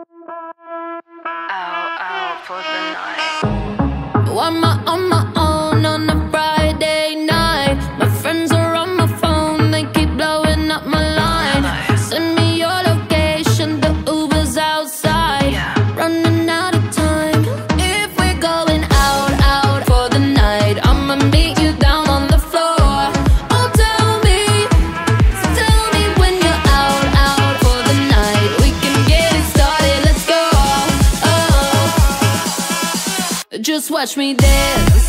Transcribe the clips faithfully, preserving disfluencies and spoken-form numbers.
Out, out for the night. Why am I on my own on a Friday night? My friends are on my phone, they keep blowing up my line. Send me your location, the Uber's outside. Yeah. Running out of time. If we're going out, out for the night, I'ma meet you down on the floor. Oh, tell me, so tell me when you're out, out for the night. We can get it started, let's go. Oh, just watch me dance.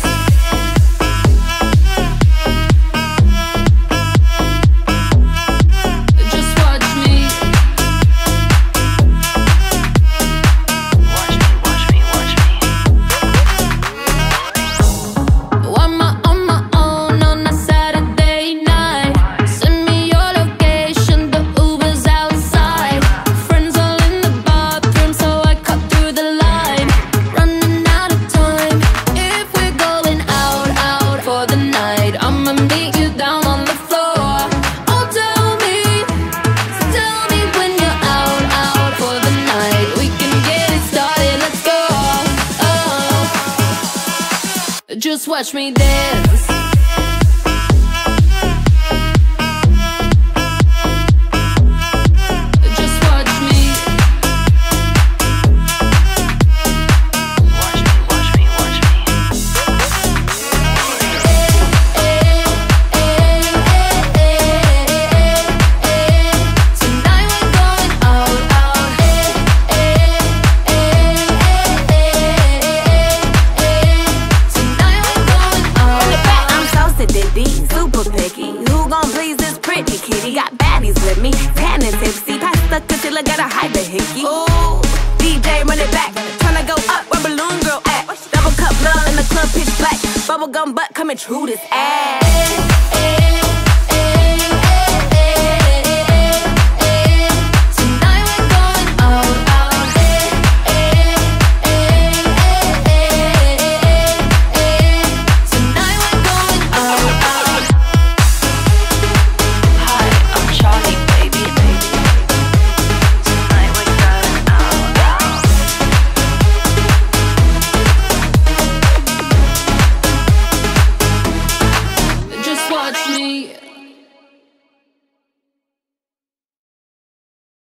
Just watch me dance. Just watch me. Watch me, watch me, watch me. Tonight we're going out, out. Super picky, who gon' please this pretty kitty? Got baddies with me, tan and tipsy. Pass the concealer, gotta hide the hickey. Ooh, D J run it back, tryna go up where Balloon Girl at. Double cup love in the club, pitch black. Bubblegum butt coming true this ass.